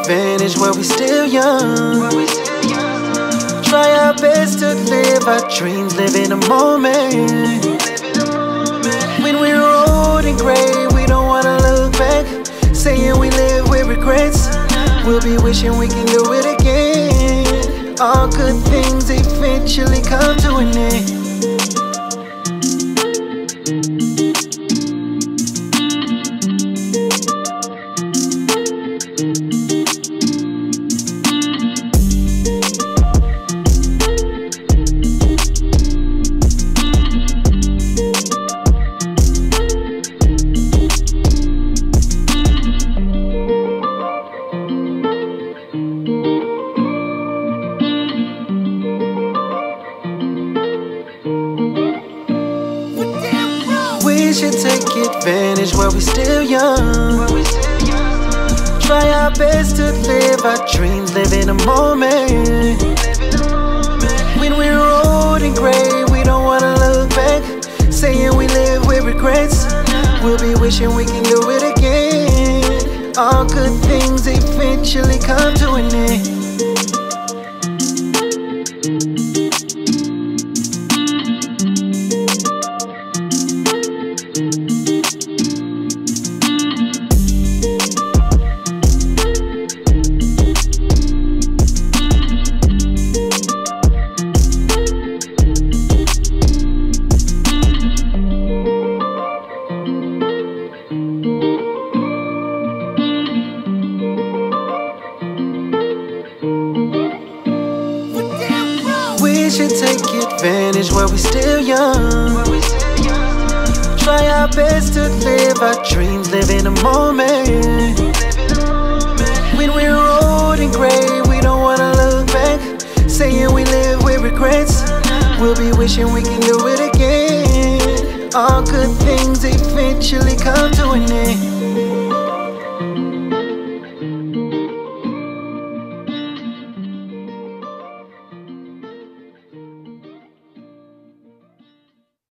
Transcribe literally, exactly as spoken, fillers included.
advantage while we still young. Try our best to live our dreams, live in the moment. When we're old and gray, we don't wanna look back, saying we live with regrets. We'll be wishing we can do it again. All good things eventually come to an end. We should take advantage while we still young. Try our best to live our dreams, live in the moment. When we're old and gray, we don't wanna look back, saying we live with regrets. We'll be wishing we can do it again. All good things eventually come to an end. We should take advantage while we still young. Try our best to live our dreams, live in the moment. When we're old and gray, we don't wanna look back, saying we live with regrets. We'll be wishing we can do it again. All good things eventually come to an end.